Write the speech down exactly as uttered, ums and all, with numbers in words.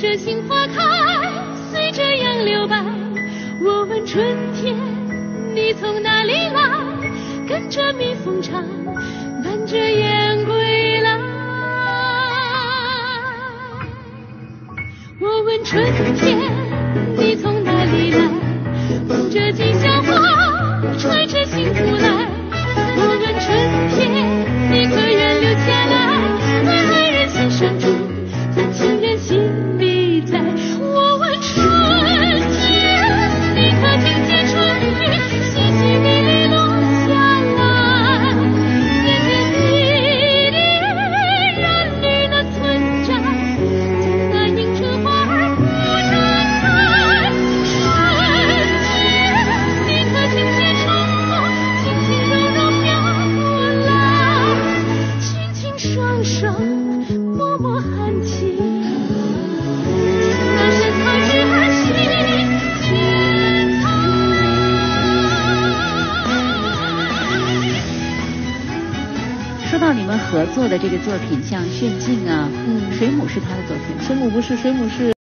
着杏花开，随着杨柳白。我问春天，你从哪里来？跟着蜜蜂唱，伴着雁归来。我问春天，你从哪里来？捧着金香花，揣着幸福来。我问春天，你可愿留下来，在爱人心上住，在情人心里在。我问春天，你可听见春雨淅淅沥沥落下来，点点滴滴染绿那村寨，将那迎春花儿铺成彩。春天，你可听见春风轻轻柔柔飘过来，轻轻双手默默含情，那是草枝儿细青苔。 说到你们合作的这个作品，像《炫境》啊， 嗯， 水母是他的作品吗？ 水母不是，水母是。